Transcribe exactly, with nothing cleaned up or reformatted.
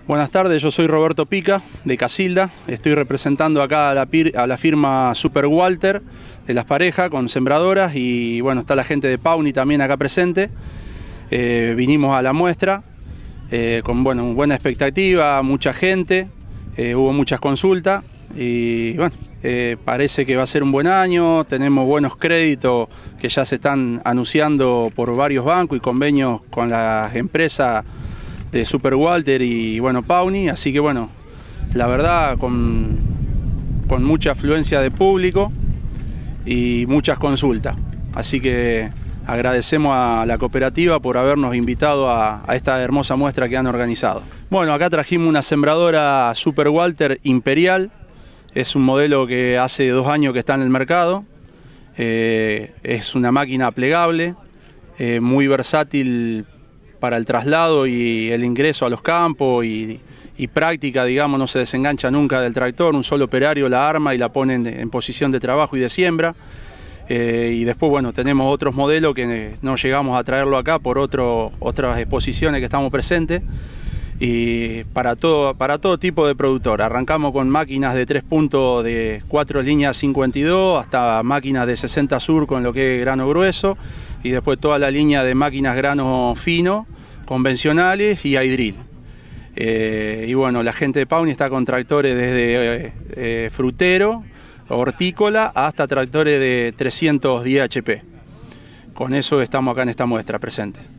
Buenas tardes, yo soy Roberto Pica, de Casilda. Estoy representando acá a la, a la firma Super Walter de Las Parejas con sembradoras y bueno, está la gente de Pawni también acá presente. Eh, vinimos a la muestra eh, con bueno, buena expectativa, mucha gente, eh, hubo muchas consultas y bueno, eh, parece que va a ser un buen año. Tenemos buenos créditos que ya se están anunciando por varios bancos y convenios con las empresas de Super Walter y bueno, Pawni, así que bueno, la verdad con, con mucha afluencia de público y muchas consultas, así que agradecemos a la cooperativa por habernos invitado a, a esta hermosa muestra que han organizado. Bueno, acá trajimos una sembradora Super Walter Imperial, es un modelo que hace dos años que está en el mercado, eh, es una máquina plegable, eh, muy versátil para el traslado y el ingreso a los campos y, y práctica, digamos, no se desengancha nunca del tractor, un solo operario la arma y la pone en, en posición de trabajo y de siembra. Eh, y después, bueno, tenemos otros modelos que no llegamos a traerlo acá por otro, otras exposiciones que estamos presentes. Y para todo, para todo tipo de productor, arrancamos con máquinas de tres puntos de cuatro líneas cincuenta y dos hasta máquinas de sesenta sur con lo que es grano grueso y después toda la línea de máquinas grano fino, convencionales y aidril. Eh, y bueno, la gente de Pawni está con tractores desde eh, eh, frutero, hortícola hasta tractores de trescientos diez H P. Con eso estamos acá en esta muestra presente.